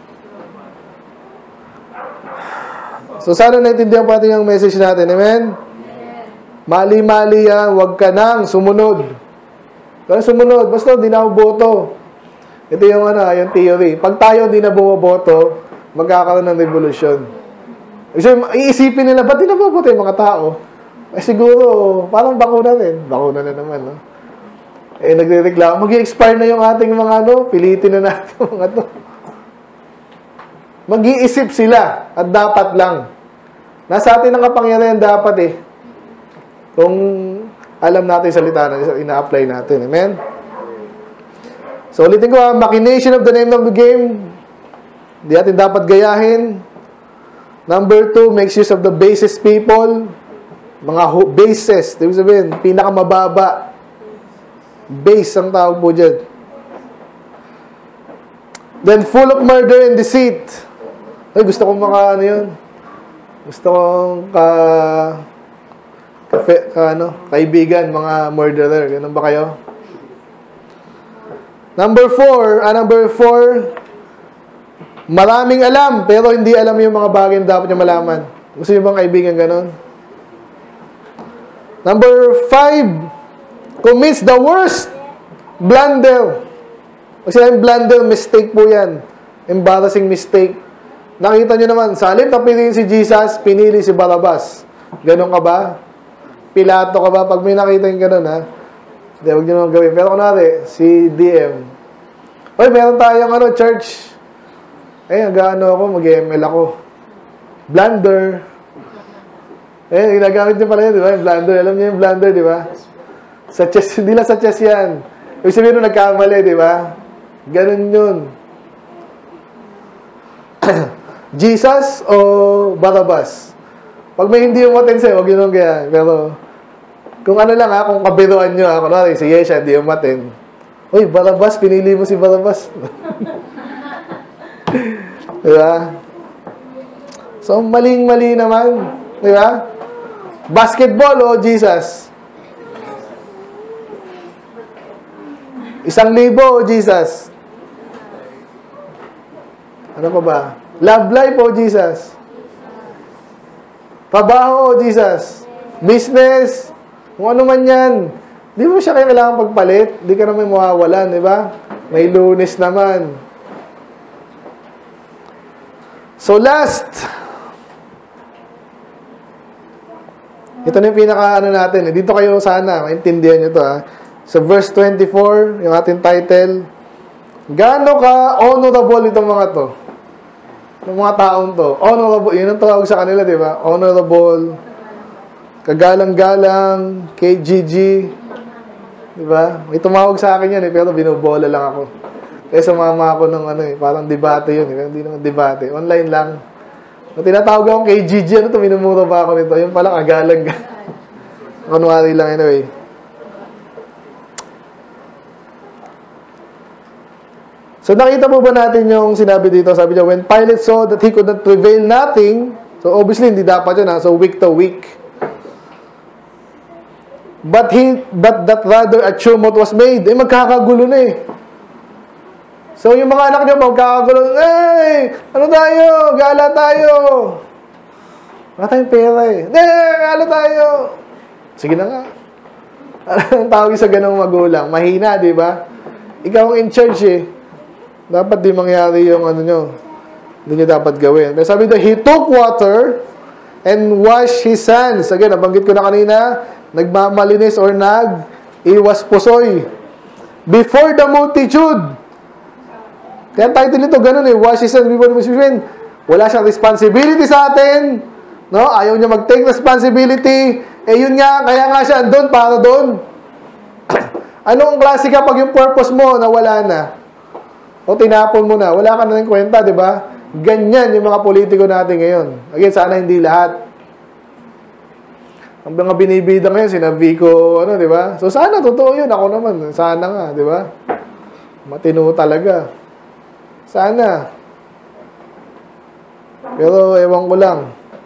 So, sana naintindihan po natin yung message natin. Amen? Mali-mali yan, huwag ka nang sumunod. Kaya sumunod, basta di na boto. Ito yung yung theory. Pag tayo di na bumoboto, magkakaroon ng revolution. So, iisipin nila, ba't di na boboto yung mga tao? Eh siguro, parang bakuna rin. Bakuna na naman, no? Eh, nagre-reklamo. Mag-i-expire na yung ating mga pilitin na natin mga to. Mag-iisip sila at dapat lang. Nasa atin ang kapangyarihan dapat eh. Kung alam natin yung salita na ina-apply natin. Amen? So, ulitin ko, machination of the name of the game. Hindi natin dapat gayahin. Number 2, makes use of the basest people. Mga basest. Ibig sabihin, pinakamababa. Base ang tawag po dyan. Then, full of murder and deceit. Ay, gusto kong yun. Gusto kong kaibigan, mga murderer. Ganun ba kayo? Number 4, maraming alam, pero hindi alam yung mga bagay na dapat niya malaman. Gusto niyo bang kaibigan ganun? Number 5, commits the worst blunder. Kasi yung blunder, mistake po yan. Embarrassing mistake. Nakita niyo naman, sa halip na piliin si Jesus, pinili si Barabbas. Ganun ka ba? Pilato ka ba? Pag may nakita yung ganun, ha? Hindi, huwag nyo naman gawin. Pero kunwari, si DM. Uy, meron tayong church. Ako, mag-ML ako. Blunder. Ginagamit nyo pala yun, di ba? Yung blunder. Alam niyo yung blunder, di ba? Sa chess, hindi lang sa chess yan. Ibig sabihin nung nagkamali, di ba? Ganun yun. Jesus o Barabbas? Pag may hindi umaten sa'yo, huwag yun ang kaya. Pero, kung kung kabiruan nyo, kunwari, si Yesha, hindi umaten. Uy, Barabbas, pinili mo si Barabbas. Diba? So, maling-mali naman. Diba? Basketball o Jesus? 1,000 o Jesus? Ano pa ba? Love life o Jesus? Trabaho o Jesus? Business? Kung ano man yan. Di mo siya kailangan pagpalit. Di ka naman mawawalan, di ba? May Lunes naman. So last. Ito na yung pinaka natin. Dito kayo sana, maintindihan nyo to ha. So verse 24, yung ating title. Gaano ka honorable itong mga to? Ng mga taong to. Honorable. Yun ang tawag sa kanila, di ba? Honorable. Kagalang-galang. KGG. Di ba? May tumawag sa akin yan pero binubola lang ako. Kaya sumama ako ng parang debate yun. Hindi naman debate. Online lang. Kung tinatawag akong KGG, minumura ba ako nito? Yung pala, kagalang-galang. Kunwari lang anyway. So, nakita po ba natin yung sinabi dito? Sabi niya, when Pilate saw that he could not prevail nothing, so obviously, hindi dapat yun, so week to week. But that rather a tumult was made. Magkakagulo na eh. So, yung mga anak niyo, magkakagulo, ano tayo? Gala tayo. Wala tayong pera eh. Gala tayo. Sige na nga. Ang tawag sa ganong magulang. Mahina, di ba? Ikaw ang in charge eh. Dapat di mangyari yung Hindi niya dapat gawin. Pero sabi doon, he took water and washed his hands. Again, nabanggit ko na kanina, nagmamalinis or nag-iwas pusoy. Before the multitude. Kaya title nito, ganun wash his hands before the multitude. Wala siyang responsibility sa atin. No? Ayaw niya mag-take responsibility. Yun nga, kaya nga siya andun para doon. Anong klase kapag yung purpose mo na wala na? O tinapon mo na, wala ka na ng kwenta, di ba? Ganyan yung mga politiko natin ngayon. Again, sana hindi lahat. Ang mga binibida ngayon, sinabi ko, di ba? So, sana, totoo yun. Ako naman, sana nga, di ba? Matino talaga. Sana. Pero, ewan ko lang.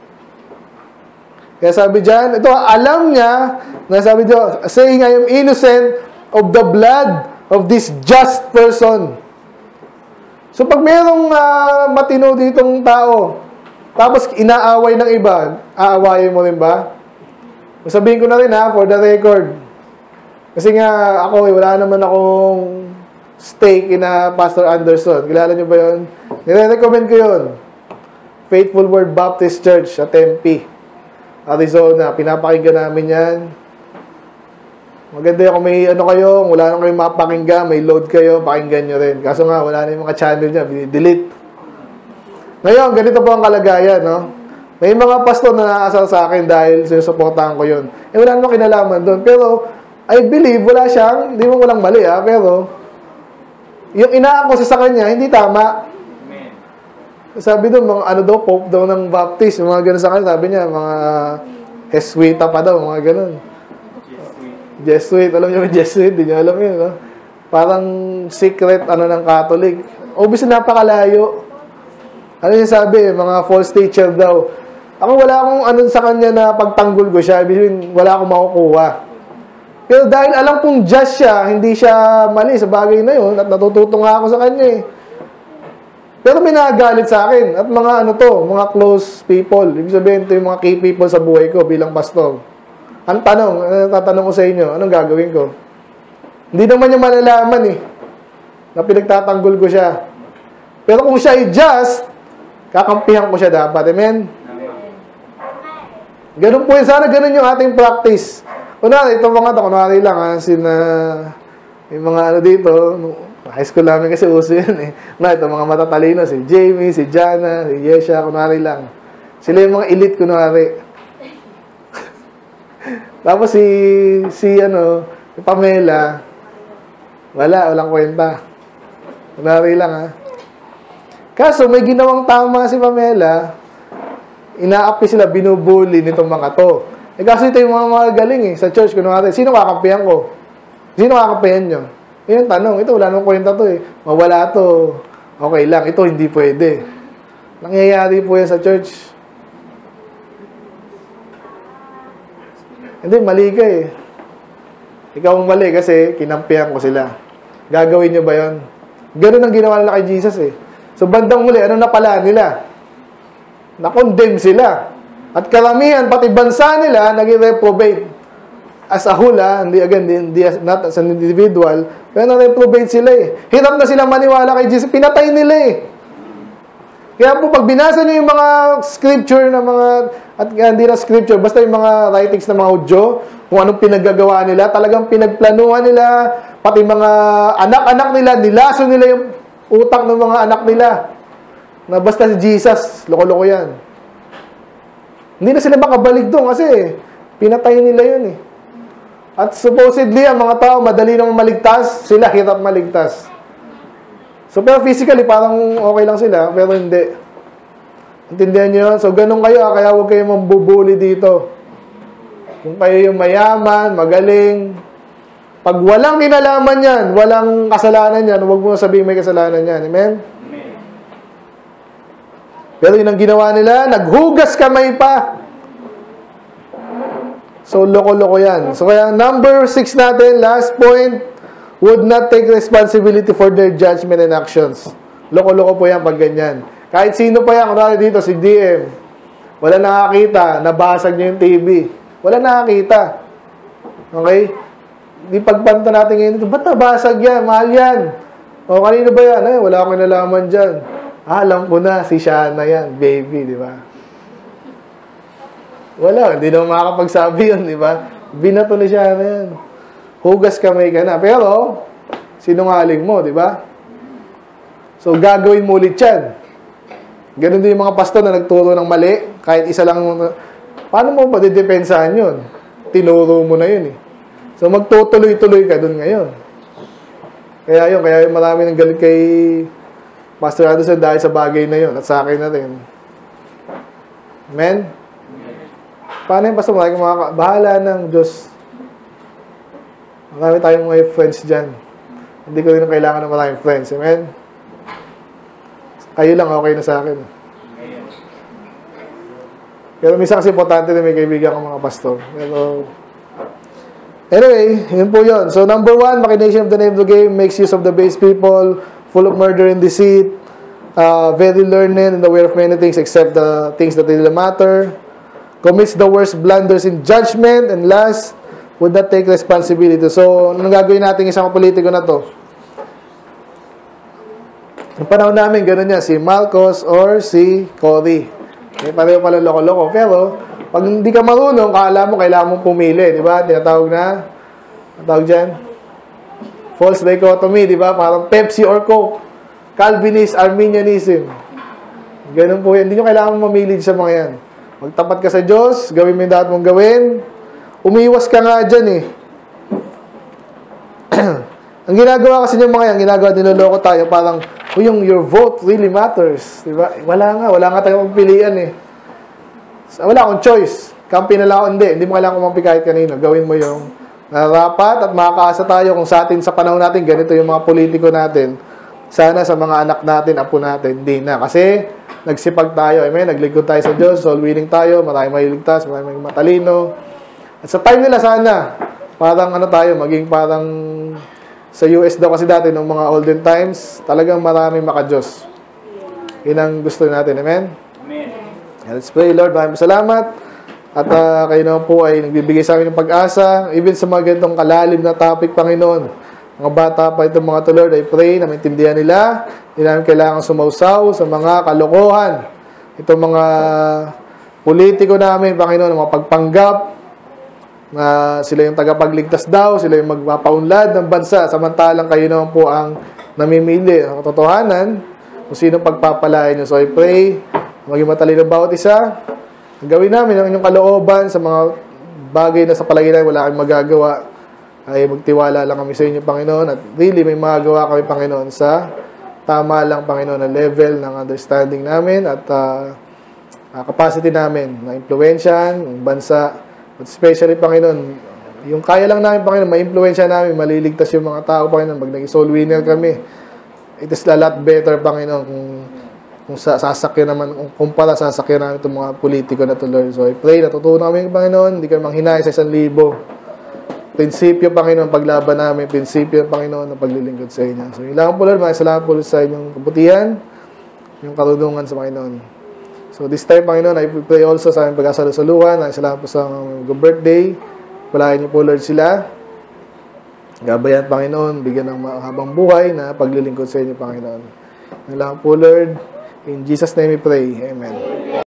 Kaya sabi dyan, ito, alam niya, na sabi dyan, saying, I am innocent of the blood of this just person. So, pag mayroong matino ditong tao, tapos inaaway ng iba, aawayin mo rin ba? Sabihin ko na rin for the record. Kasi nga, ako, wala naman akong stake in Pastor Anderson. Kilala niyo ba yun? Nire-recommend ko yun. Faithful Word Baptist Church sa Tempe, Arizona. Pinapakinggan namin yan. Maganda kung may kayo, wala nang kayo mapakinggan, may load kayo, pakinggan nyo rin. Kaso nga, wala na yung mga channel niya, delete. Ngayon, ganito po ang kalagayan, no? May mga pastor na nakaasal sa akin dahil sinusuportahan ko yun. Wala namang kinalaman doon. Pero, I believe, wala siyang, hindi mo walang mali, pero, yung inaakusa sa kanya, hindi tama. Amen. Sabi doon, mga Pope daw ng Baptist, yung mga ganun sa kanya, sabi niya, mga Jesuita pa daw, mga ganun. Jesuit, alam niyo ba Jesuit? Hindi niyo alam yun, no? Parang secret, ng Catholic. Obviously, napakalayo. Ano yung sabi? Mga false teacher daw. Ako, wala akong sa kanya na pagtanggol ko siya. Ibig wala akong makukuha. Pero dahil alam kong just siya, hindi siya mali sa bagay na yun, at natututo nga ako sa kanya Pero may nagagalit sa akin. At mga mga close people. Ibig sabihin, ito yung mga key people sa buhay ko bilang pastor. Ang tanong, tatanong ko sa inyo, anong gagawin ko? Hindi naman niya malalaman na pinagtatanggol ko siya. Pero kung siya ay just, kakampihan ko siya dapat. Amen? Ganun po yun. Sana ganun yung ating practice. Kunwari, ito mga ito, kunwari lang, yung mga dito, high school namin kasi uso yun ito mga matatalino, si Jamie, si Jana, si Yesha, kunwari lang. Sila yung mga elite, kunwari. Tapos si Pamela, walang kwenta. Kunwari lang, Kaso, may ginawang tama si Pamela, inaapi sila, binubuli nitong mga to. Kaso ito yung mga galing sa church, kunwari, sino kakampihan ko? Sino kakampihan nyo? Yun yung tanong, ito wala namang kwenta to Mawala to, okay lang, ito hindi pwede. Nangyayari po yan sa church. Hindi, mali ka Ikaw ang mali kasi kinampihan ko sila. Gagawin nyo ba yun? Ganun ang ginawa nila kay Jesus So, bandang muli, ano na pala nila? Na-condemn sila. At karamihan, pati bansa nila, naging reprobate. As a whole, hindi not as an individual, pero na-reprobate sila Hirap na sila maniwala kay Jesus. Pinatay nila Kaya po, pag binasa nyo yung mga scripture na at hindi na scripture, basta yung mga writings ng mga Hudyo, kung anong pinaggagawa nila, talagang pinagplanuhan nila, pati mga anak-anak nila, nilaso nila yung utak ng mga anak nila. Na basta si Jesus, loko-loko yan. Hindi na sila makabalik doon kasi pinatay nila yun At supposedly, ang mga tao, madali nang maligtas, sila hirap maligtas. So, pero physically, parang okay lang sila, pero hindi. Intindihan nyo yun? So, ganun kayo, kaya huwag kayo mambubuli dito. Kung kayo yung mayaman, magaling, pag walang kinalaman yan, walang kasalanan yan, huwag mo sabihin may kasalanan yan. Amen? Amen. Pero yun ang ginawa nila, naghugas kamay pa. So, loko-loko yan. So, kaya number 6 natin, last point, would not take responsibility for their judgment and actions. Loko-loko po yan pag ganyan. Kahit sino pa yan, kunwari dito, si DM, wala nakakita, nabasag niya yung TV. Wala nakakita. Okay? Di pagpanta natin ngayon dito, ba't nabasag yan? Mahal yan. O, kanino ba yan? Wala akong nalaman dyan. Alam ko na, si Shana yan, baby, di ba? Wala, hindi naman makakapagsabi yun, di ba? Binato ni Shana yan. Hugas kamay ka na. Pero, sinungaling mo, di ba? So, gagawin mo ulit yan. Ganun din yung mga pastor na nagturo ng mali, kahit isa lang. Paano mo madidepensahan yun? Tinuro mo na yun eh. So, magtutuloy-tuloy ka dun ngayon. Kaya yung marami ng galit kay Pastor Anderson dahil sa bagay na yun at sa akin na rin. Amen? Paano yung Pastor? Bahala ng Diyos. Marami tayong mga friends dyan. Hindi ko rin kailangan ng maraming friends. Amen? Kayo lang, okay na sa akin. Pero minsan kasi importante na may kaibigan ng mga pastor. Pero, anyway, yun po yun. So, number 1, machination of the name of the game makes use of the base people, full of murder and deceit, very learned and aware of many things except the things that really matter, commits the worst blunders in judgment, and last, would not take responsibility. So, anong gagawin natin isang politiko na to? Yung panahon namin, gano'n yan, si Marcos or si Cory. Pareho pala loko-loko. Pero, pag hindi ka marunong, kala mo, kailangan mong pumili. Di ba? Tinatawag na, tawag dyan, false dichotomy, di ba? Parang Pepsi or Coke. Calvinist, Arminianism. Ganun po yan. Hindi nyo kailangan mamili sa mga yan. Magtapat ka sa Diyos, gawin mo yung dapat mong gawin. Umiwas ka nga dyan eh. Ang ginagawa kasi yung mga yan, ginagawa, niloloko tayo, parang, your vote really matters. Diba? Wala nga tayong magpilian eh. Wala akong choice. Kampi na lang ako, hindi mo kailangan kumampi kahit kanino. Gawin mo yung narapat at makakaasa tayo kung sa atin, sa panahon natin, ganito yung mga politiko natin. Sana sa mga anak natin, apo natin, hindi na. Kasi, nagsipag tayo, amen? Naglingkod tayo sa Diyos, soul winning tayo, maraming maliligtas, maraming matalino. At sa time nila sana, parang tayo, maging parang sa US daw kasi dati, nung mga olden times, talagang maraming maka-Diyos. Yun ang gusto natin, amen? Amen. Let's pray, Lord. Maraming salamat. At kayo naman po ay nagbibigay sa amin ng pag-asa, even sa mga ganitong kalalim na topic, Panginoon. Mga bata pa itong mga to, Lord, I pray na maintindihan nila. Hindi namin kailangan sumausaw sa mga kalokohan. Itong mga politiko namin, Panginoon, mga pagpanggap, na sila yung tagapagligtas daw, sila yung magpapaunlad ng bansa, samantalang kayo naman po ang namimili ng katotohanan kung sino pagpapalain nyo. So I pray, maging matalino bawat isa. Gawin namin ang inyong kalooban sa mga bagay na sa palagi namin wala kayong magagawa. Ay magtiwala lang kami sa inyo, Panginoon. At really, may magagawa kami, Panginoon, sa tama lang, Panginoon, na level ng understanding namin at capacity namin na impluwensyahan ng bansa. At especially, Panginoon, yung kaya lang namin, Panginoon, ma-impluwensya namin, maliligtas yung mga tao, Panginoon, pag naging soul winner kami. It is a lot better, Panginoon, kung sasakyan naman, kung kumpara sasakyan namin itong mga politiko na to, Lord. So I pray, natutunan kami, Panginoon, hindi kami manghinay sa 1,000. Prinsipyo, Panginoon, paglaban namin, prinsipyo, Panginoon, ng paglilingkod sa inyo. So yun lang po, Lord, mga salamat po sa inyong kabutihan, yung karunungan sa Panginoon. So this time, Panginoon, I pray also sa aming pagkasalusaluhan. Ay salamat po sa birthday. Palayan niyo po, Lord, sila. Gabayan, Panginoon, bigyan ng habang buhay na paglilingkod sa inyo, Panginoon. Yun lang po, Lord. In Jesus' name we pray. Amen.